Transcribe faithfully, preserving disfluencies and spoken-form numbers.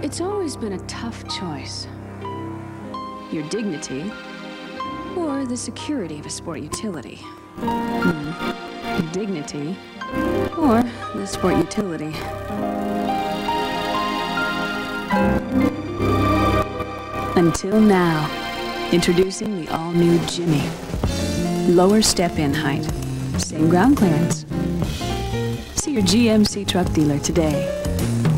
It's always been a tough choice. Your dignity, or the security of a sport utility. Hmm. Dignity, or the sport utility. Until now, introducing the all-new Jimmy. Lower step-in height, same ground clearance. See your G M C truck dealer today.